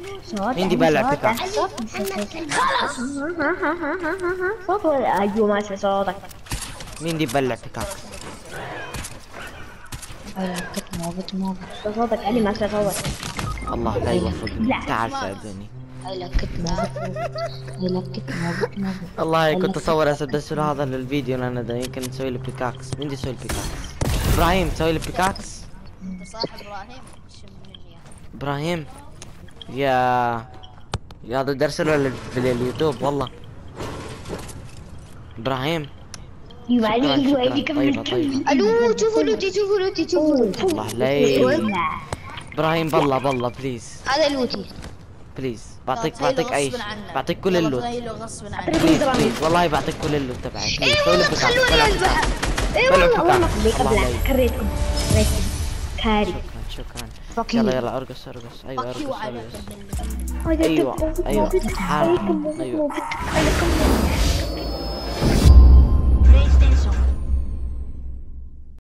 مين دي بلع بيكاكس؟ خلاص. صوت ولا ايوه ما اسمع صوتك. مين دي بلع بيكاكس؟ صوتك علي ما اسمع صوتك. الله لا يوفقني. لا. تعال ساعدني. موت. والله كنت اصور اسدس له هذا للفيديو لان ده يمكن نسوي له بيكاكس. مين دي يسوي البيكاكس؟ ابراهيم تسوي لي بيكاكس؟ انت صاحب ابراهيم شم مني. ابراهيم يا هذا درس له باليوتيوب والله. ابراهيم ايوه شكراً، علي شكراً. ايوه طيبة طيبة. الو شوفوا لوتي. الله لا. ابراهيم بالله بليز هذا لوتي. بليز بعطيك اي شيء. بعطيك كل اللوت. غصب عنك. بليز والله بعطيك كل اللوت تبعك. بليز سوي لي بيكاكس. خلوني بلع اذبح. بيكاكس. بلع والله ما بيكاكس. خليك الله ابلع لا. كريتكم كاري. شكرا. يلا ارقص ايوه فك يو ارقص. عليك. ايوه تعال. ايوه